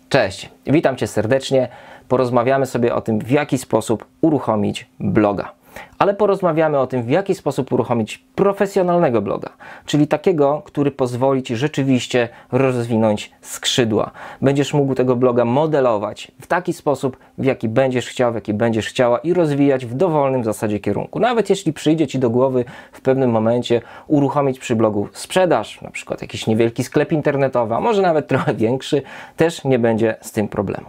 Cześć, witam Cię serdecznie. Porozmawiamy sobie o tym, w jaki sposób uruchomić bloga. Ale porozmawiamy o tym, w jaki sposób uruchomić profesjonalnego bloga, czyli takiego, który pozwoli Ci rzeczywiście rozwinąć skrzydła. Będziesz mógł tego bloga modelować w taki sposób, w jaki będziesz chciał, w jaki będziesz chciała i rozwijać w dowolnym w zasadzie kierunku. Nawet jeśli przyjdzie Ci do głowy w pewnym momencie uruchomić przy blogu sprzedaż, na przykład jakiś niewielki sklep internetowy, a może nawet trochę większy, też nie będzie z tym problemu.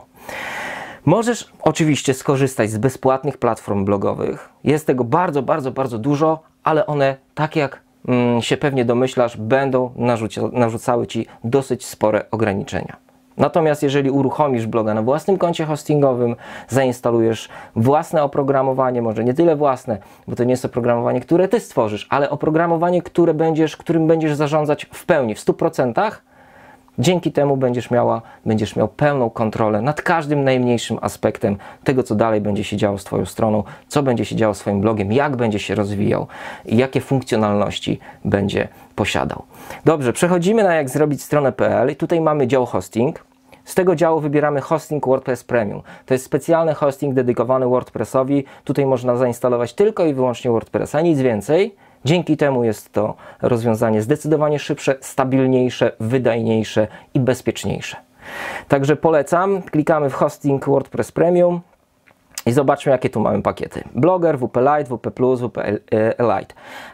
Możesz oczywiście skorzystać z bezpłatnych platform blogowych. Jest tego bardzo dużo, ale one, tak jak się pewnie domyślasz, będą narzucały Ci dosyć spore ograniczenia. Natomiast jeżeli uruchomisz bloga na własnym koncie hostingowym, zainstalujesz własne oprogramowanie, może nie tyle własne, bo to nie jest oprogramowanie, które Ty stworzysz, ale oprogramowanie, którym będziesz zarządzać w pełni, w 100%, dzięki temu będziesz miał pełną kontrolę nad każdym najmniejszym aspektem tego, co dalej będzie się działo z Twoją stroną, co będzie się działo z Twoim blogiem, jak będzie się rozwijał i jakie funkcjonalności będzie posiadał. Dobrze, przechodzimy na jak zrobić stronę.pl i tutaj mamy dział hosting. Z tego działu wybieramy hosting WordPress Premium. To jest specjalny hosting dedykowany WordPressowi. Tutaj można zainstalować tylko i wyłącznie WordPressa, nic więcej. Dzięki temu jest to rozwiązanie zdecydowanie szybsze, stabilniejsze, wydajniejsze i bezpieczniejsze. Także polecam, klikamy w hosting WordPress Premium i zobaczmy, jakie tu mamy pakiety. Blogger, WP Lite, WP Plus, WP Elite.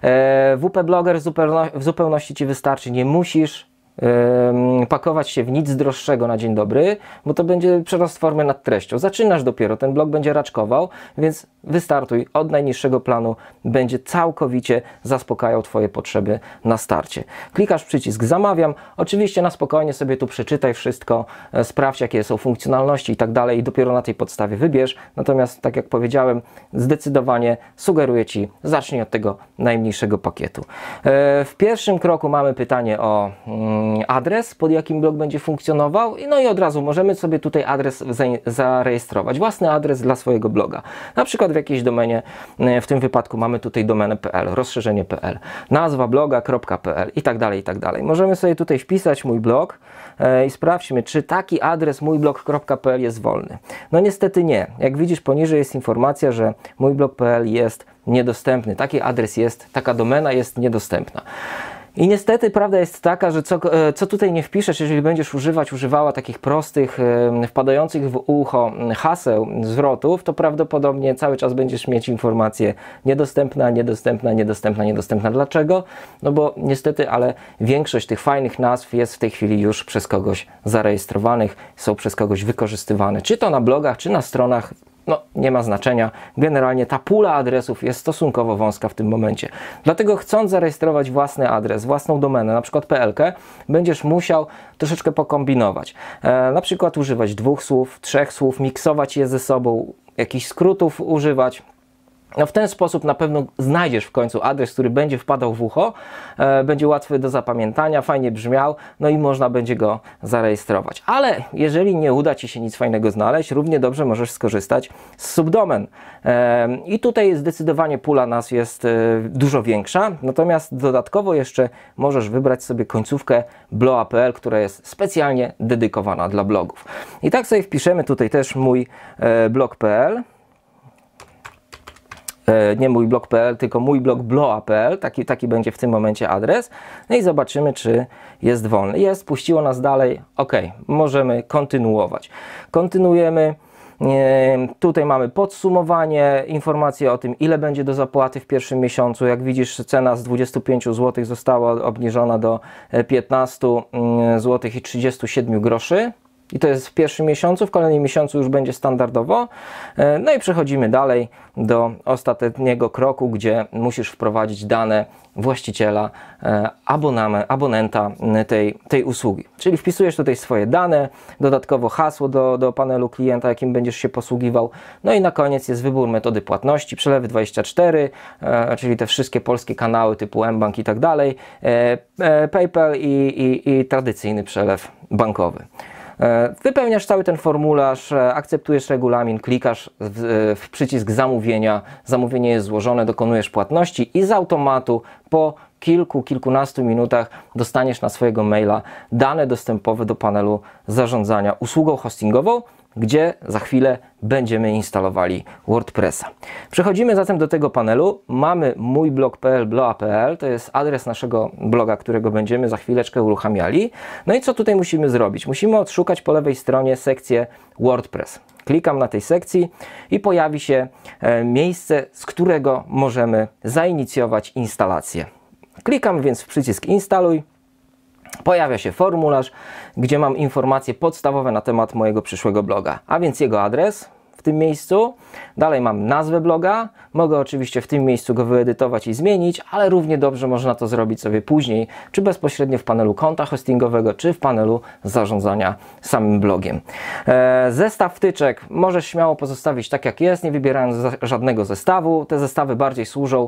WP Blogger w zupełności Ci wystarczy, nie musisz pakować się w nic droższego na dzień dobry, bo to będzie przerost formy nad treścią. Zaczynasz dopiero, ten blog będzie raczkował, więc wystartuj od najniższego planu, będzie całkowicie zaspokajał Twoje potrzeby na starcie. Klikasz przycisk zamawiam, oczywiście na spokojnie sobie tu przeczytaj wszystko, sprawdź jakie są funkcjonalności i tak dalej i dopiero na tej podstawie wybierz, natomiast tak jak powiedziałem, zdecydowanie sugeruję Ci, zacznij od tego najmniejszego pakietu. W pierwszym kroku mamy pytanie o adres, pod jakim blog będzie funkcjonował, no i od razu możemy sobie tutaj adres zarejestrować, własny adres dla swojego bloga, na przykład w jakiejś domenie, w tym wypadku mamy tutaj domenę.pl, rozszerzenie.pl, nazwa bloga.pl i tak dalej, i tak dalej. Możemy sobie tutaj wpisać mój blog i sprawdźmy, czy taki adres mójblog.pl jest wolny. No niestety nie. Jak widzisz, poniżej jest informacja, że mójblog.pl jest niedostępny. Taki adres jest, taka domena jest niedostępna. I niestety prawda jest taka, że co tutaj nie wpiszesz, jeżeli będziesz używała takich prostych, wpadających w ucho haseł, zwrotów, to prawdopodobnie cały czas będziesz mieć informację niedostępna, niedostępna, niedostępna, niedostępna. Dlaczego? No bo niestety, ale większość tych fajnych nazw jest w tej chwili już przez kogoś zarejestrowanych, są przez kogoś wykorzystywane, czy to na blogach, czy na stronach. No, nie ma znaczenia. Generalnie ta pula adresów jest stosunkowo wąska w tym momencie. Dlatego chcąc zarejestrować własny adres, własną domenę, na przykład PL-kę, będziesz musiał troszeczkę pokombinować. Na przykład używać 2 słów, 3 słów, miksować je ze sobą, jakichś skrótów używać. No w ten sposób na pewno znajdziesz w końcu adres, który będzie wpadał w ucho, będzie łatwy do zapamiętania, fajnie brzmiał, no i można będzie go zarejestrować. Ale jeżeli nie uda Ci się nic fajnego znaleźć, równie dobrze możesz skorzystać z subdomen. I tutaj zdecydowanie pula nazw jest dużo większa, natomiast dodatkowo jeszcze możesz wybrać sobie końcówkę bloa.pl, która jest specjalnie dedykowana dla blogów. I tak sobie wpiszemy tutaj też mój blog.pl. Nie mój blog.pl, tylko mój blog bloa.pl, taki będzie w tym momencie adres. No i zobaczymy, czy jest wolny. Jest, puściło nas dalej. OK, możemy kontynuować. Kontynuujemy. Tutaj mamy podsumowanie, informacje o tym, ile będzie do zapłaty w pierwszym miesiącu. Jak widzisz, cena z 25 zł została obniżona do 15 zł i 37 groszy. I to jest w pierwszym miesiącu, w kolejnym miesiącu już będzie standardowo. No i przechodzimy dalej do ostatniego kroku, gdzie musisz wprowadzić dane właściciela, abonenta tej usługi. Czyli wpisujesz tutaj swoje dane, dodatkowo hasło do panelu klienta, jakim będziesz się posługiwał. No i na koniec jest wybór metody płatności, przelewy 24, czyli te wszystkie polskie kanały typu mBank i tak dalej, PayPal i tradycyjny przelew bankowy. Wypełniasz cały ten formularz, akceptujesz regulamin, klikasz w przycisk zamówienia, zamówienie jest złożone, dokonujesz płatności i z automatu po kilkunastu minutach dostaniesz na swojego maila dane dostępowe do panelu zarządzania usługą hostingową, gdzie za chwilę będziemy instalowali WordPressa. Przechodzimy zatem do tego panelu. Mamy mójblog.pl, bloga.pl, to jest adres naszego bloga, którego będziemy za chwileczkę uruchamiali. No i co tutaj musimy zrobić? Musimy odszukać po lewej stronie sekcję WordPress. Klikam na tej sekcji i pojawi się miejsce, z którego możemy zainicjować instalację. Klikam więc w przycisk instaluj. Pojawia się formularz, gdzie mam informacje podstawowe na temat mojego przyszłego bloga, a więc jego adres w tym miejscu. Dalej mam nazwę bloga. Mogę oczywiście w tym miejscu go wyedytować i zmienić, ale równie dobrze można to zrobić sobie później, czy bezpośrednio w panelu konta hostingowego, czy w panelu zarządzania samym blogiem. Zestaw wtyczek możesz śmiało pozostawić tak jak jest, nie wybierając żadnego zestawu. Te zestawy bardziej służą,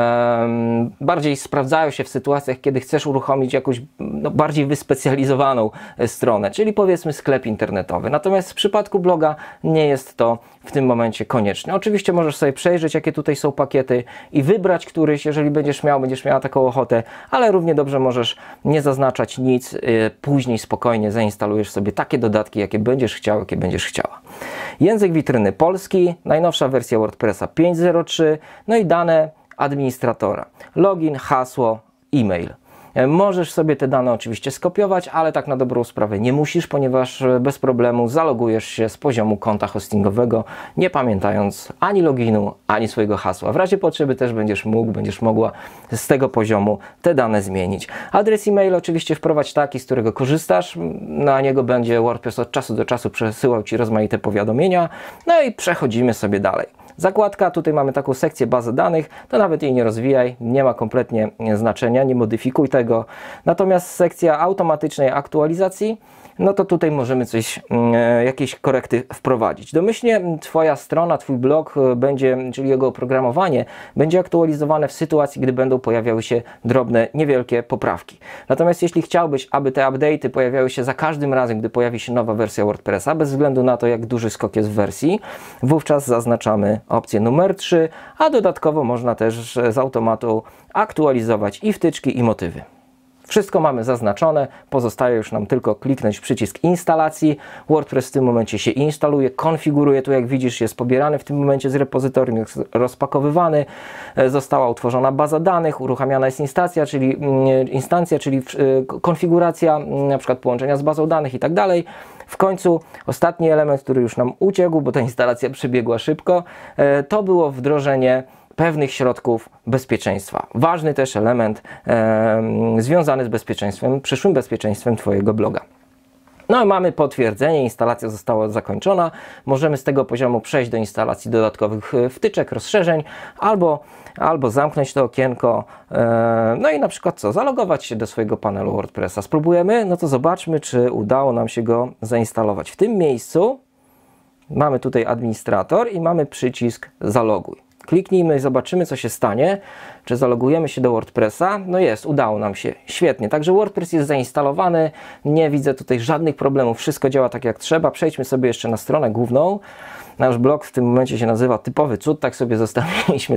bardziej sprawdzają się w sytuacjach, kiedy chcesz uruchomić jakąś bardziej wyspecjalizowaną stronę, czyli powiedzmy sklep internetowy. Natomiast w przypadku bloga nie jest to w tym momencie konieczne. Oczywiście możesz sobie przejrzeć, jakie tutaj są pakiety i wybrać któryś, jeżeli będziesz miała taką ochotę, ale równie dobrze możesz nie zaznaczać nic, później spokojnie zainstalujesz sobie takie dodatki, jakie będziesz chciał, jakie będziesz chciała. Język witryny polski, najnowsza wersja WordPressa 5.03, no i dane administratora, login, hasło, e-mail. Możesz sobie te dane oczywiście skopiować, ale tak na dobrą sprawę nie musisz, ponieważ bez problemu zalogujesz się z poziomu konta hostingowego, nie pamiętając ani loginu, ani swojego hasła. W razie potrzeby też będziesz mogła z tego poziomu te dane zmienić. Adres e-mail oczywiście wprowadź taki, z którego korzystasz. Na niego będzie WordPress od czasu do czasu przesyłał Ci rozmaite powiadomienia. No i przechodzimy sobie dalej. Zakładka, tutaj mamy taką sekcję bazy danych, to nawet jej nie rozwijaj, nie ma kompletnie znaczenia, nie modyfikuj tego. Natomiast sekcja automatycznej aktualizacji, no to tutaj możemy jakieś korekty wprowadzić. Domyślnie Twoja strona, Twój blog będzie, czyli jego oprogramowanie, będzie aktualizowane w sytuacji, gdy będą pojawiały się drobne, niewielkie poprawki. Natomiast jeśli chciałbyś, aby te update'y pojawiały się za każdym razem, gdy pojawi się nowa wersja WordPressa, bez względu na to, jak duży skok jest w wersji, wówczas zaznaczamy opcję numer 3, a dodatkowo można też z automatu aktualizować i wtyczki, i motywy. Wszystko mamy zaznaczone, pozostaje już nam tylko kliknąć w przycisk instalacji. WordPress w tym momencie się instaluje, konfiguruje, tu jak widzisz jest pobierany w tym momencie z repozytorium, jest rozpakowywany, została utworzona baza danych, uruchamiana jest instancja, czyli konfiguracja na przykład połączenia z bazą danych i tak dalej. W końcu ostatni element, który już nam uciekł, bo ta instalacja przebiegła szybko, to było wdrożenie pewnych środków bezpieczeństwa. Ważny też element związany z bezpieczeństwem, przyszłym bezpieczeństwem Twojego bloga. No i mamy potwierdzenie, instalacja została zakończona. Możemy z tego poziomu przejść do instalacji dodatkowych wtyczek, rozszerzeń, albo zamknąć to okienko, no i na przykład zalogować się do swojego panelu WordPressa. Spróbujemy, no to zobaczmy, czy udało nam się go zainstalować. W tym miejscu mamy tutaj administrator i mamy przycisk zaloguj. Kliknijmy i zobaczymy, co się stanie. Czy zalogujemy się do WordPressa? No jest, udało nam się. Świetnie. Także WordPress jest zainstalowany. Nie widzę tutaj żadnych problemów. Wszystko działa tak jak trzeba. Przejdźmy sobie jeszcze na stronę główną. Nasz blog w tym momencie się nazywa Typowy Cud. Tak sobie zostawiliśmy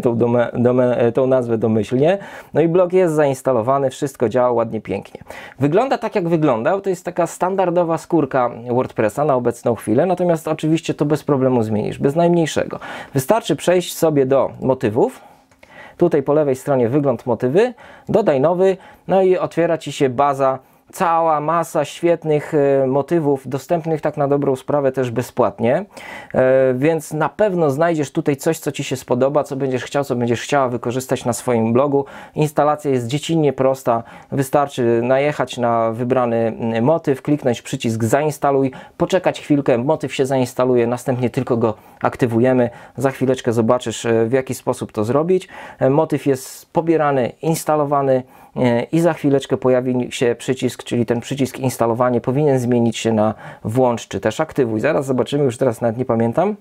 tą nazwę domyślnie. No i blog jest zainstalowany. Wszystko działa ładnie, pięknie. Wygląda tak jak wyglądał. To jest taka standardowa skórka WordPressa na obecną chwilę. Natomiast oczywiście to bez problemu zmienisz. Bez najmniejszego. Wystarczy przejść sobie do motywów. Tutaj po lewej stronie wygląd motywy, dodaj nowy, no i otwiera Ci się baza, cała masa świetnych motywów, dostępnych tak na dobrą sprawę też bezpłatnie, więc na pewno znajdziesz tutaj coś, co Ci się spodoba, co będziesz chciał, co będziesz chciała wykorzystać na swoim blogu. Instalacja jest dziecinnie prosta, wystarczy najechać na wybrany motyw, kliknąć przycisk zainstaluj, poczekać chwilkę, motyw się zainstaluje, następnie tylko go aktywujemy. Za chwileczkę zobaczysz, w jaki sposób to zrobić. Motyw jest pobierany, instalowany, i za chwileczkę pojawi się przycisk, czyli ten przycisk instalowanie powinien zmienić się na włącz czy też aktywuj. Zaraz zobaczymy, już teraz nawet nie pamiętam.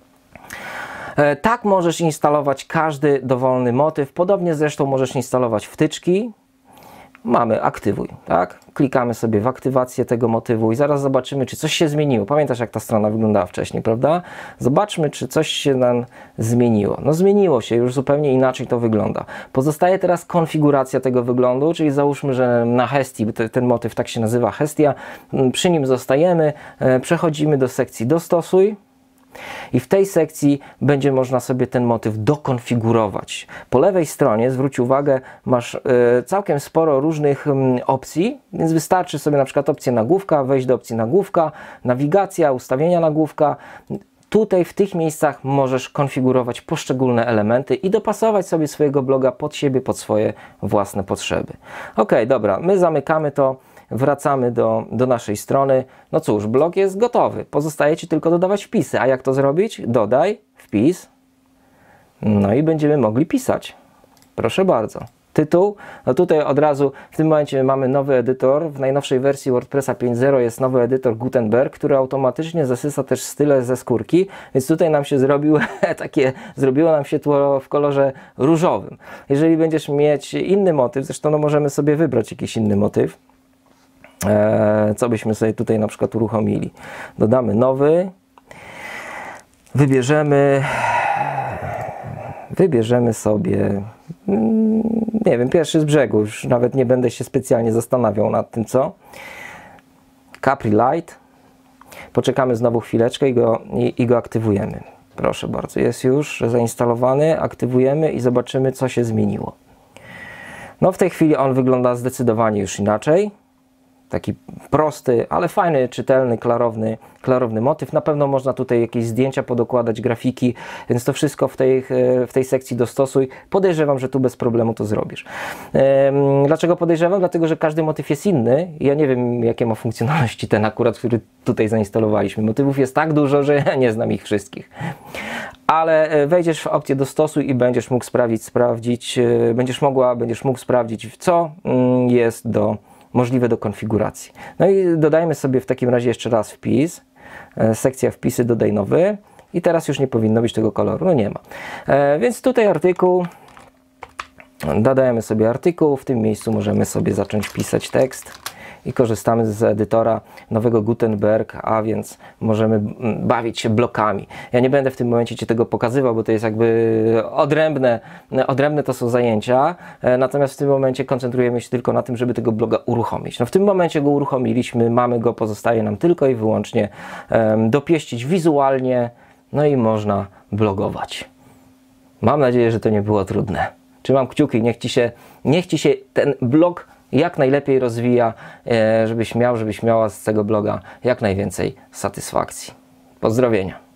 Tak możesz instalować każdy dowolny motyw. Podobnie zresztą możesz instalować wtyczki. mamy aktywuj, tak? Klikamy sobie w aktywację tego motywu i zaraz zobaczymy, czy coś się zmieniło. Pamiętasz, jak ta strona wyglądała wcześniej, prawda? Zobaczmy, czy coś się nam zmieniło. No zmieniło się, już zupełnie inaczej to wygląda. Pozostaje teraz konfiguracja tego wyglądu, czyli załóżmy, że na Hestii, ten motyw tak się nazywa, Hestia, przy nim zostajemy, przechodzimy do sekcji dostosuj. I w tej sekcji będzie można sobie ten motyw dokonfigurować. Po lewej stronie, zwróć uwagę, masz całkiem sporo różnych opcji, więc wystarczy sobie na przykład opcję nagłówka, wejść do opcji nagłówka, nawigacja, ustawienia nagłówka. Tutaj w tych miejscach możesz konfigurować poszczególne elementy i dopasować sobie swojego bloga pod siebie, pod swoje własne potrzeby. Ok, dobra, my zamykamy to. Wracamy do naszej strony. No cóż, blog jest gotowy. Pozostaje Ci tylko dodawać wpisy. A jak to zrobić? Dodaj wpis. No i będziemy mogli pisać. Proszę bardzo. Tytuł. No tutaj od razu w tym momencie mamy nowy edytor. W najnowszej wersji WordPressa 5.0 jest nowy edytor Gutenberg, który automatycznie zasysa też style ze skórki. Więc tutaj nam się zrobiło nam się tło w kolorze różowym. Jeżeli będziesz mieć inny motyw, zresztą no możemy sobie wybrać jakiś inny motyw. Co byśmy sobie tutaj na przykład uruchomili. Dodamy nowy, wybierzemy sobie, nie wiem, pierwszy z brzegu, już nawet nie będę się specjalnie zastanawiał nad tym, co. Capri Light. Poczekamy znowu chwileczkę i go aktywujemy. Proszę bardzo, jest już zainstalowany, aktywujemy i zobaczymy, co się zmieniło. No w tej chwili on wygląda zdecydowanie już inaczej. Taki prosty, ale fajny, czytelny, klarowny motyw. Na pewno można tutaj jakieś zdjęcia podokładać, grafiki, więc to wszystko w tej sekcji dostosuj. Podejrzewam, że tu bez problemu to zrobisz. Dlaczego podejrzewam? Dlatego, że każdy motyw jest inny. Ja nie wiem, jakie ma funkcjonalności ten akurat, który tutaj zainstalowaliśmy. Motywów jest tak dużo, że ja nie znam ich wszystkich. Ale wejdziesz w opcję dostosuj i będziesz mógł będziesz mógł sprawdzić, co jest możliwe do konfiguracji. No i dodajmy sobie w takim razie jeszcze raz wpis. Sekcja wpisy, dodaj nowy. I teraz już nie powinno być tego koloru. No nie ma. Więc tutaj artykuł. Dodajemy sobie artykuł. W tym miejscu możemy sobie zacząć pisać tekst. I korzystamy z edytora nowego Gutenberg, a więc możemy bawić się blokami. Ja nie będę w tym momencie Ci tego pokazywał, bo to jest jakby odrębne to są zajęcia, natomiast w tym momencie koncentrujemy się tylko na tym, żeby tego bloga uruchomić. No w tym momencie go uruchomiliśmy, mamy go, pozostaje nam tylko i wyłącznie dopieścić wizualnie, no i można blogować. Mam nadzieję, że to nie było trudne. Trzymam kciuki, niech Ci się ten blog jak najlepiej rozwija, żebyś miała z tego bloga jak najwięcej satysfakcji. Pozdrowienia.